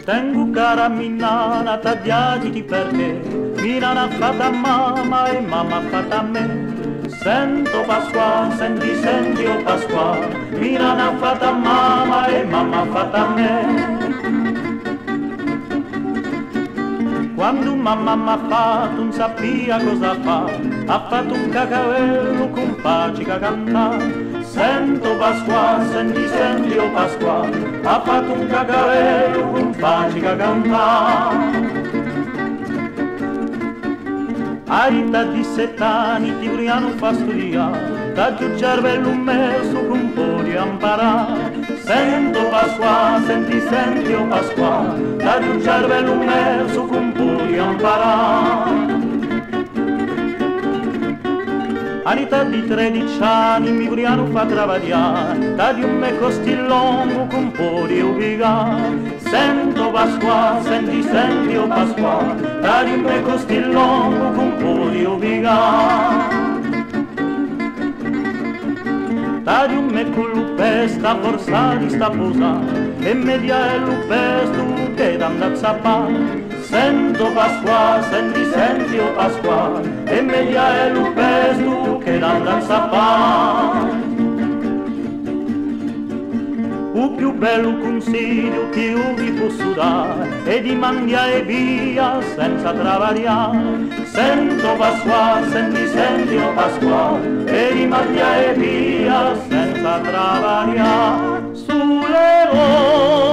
Tengo cara minana tagliati perché Milana fatta a mamma e mamma fatta a me. Sento Pasqua, senti oh Pasqua, Milana fatta a mamma e mamma fatta a me. Quando mamma m'ha fatto non sapia cosa fa, ha fatto un cacavello con pacica cantare. Sento Pasqua, senti oh Pasqua, ha fatto un cacavello con pacica cantare. A età di 7 anni ti vogliano far studiare, da giù cervello messo con un po' di imparare. Sento Pasqua, senti oh Pasqua, da giù cervello messo con un po' di imparare. All'età di 13 anni mi vogliano far travagliare, da di un me costillongo con un po' di obbligare. Sento Pasqua, senti oh Pasqua, da di un me costillongo con un po' di obbligare. Da di un me con l'upesta forzati sta posando, e media è l'upesto che d'andar zappare. Sento Pasqua, senti oh Pasqua, e media è l'upesto che d'andar zappare. Il più bello consiglio che io vi posso dare è di mangiare via senza travagliare. Sento Pasqua, senti oh Pasqua, e di mangiare via senza travagliare. Sulle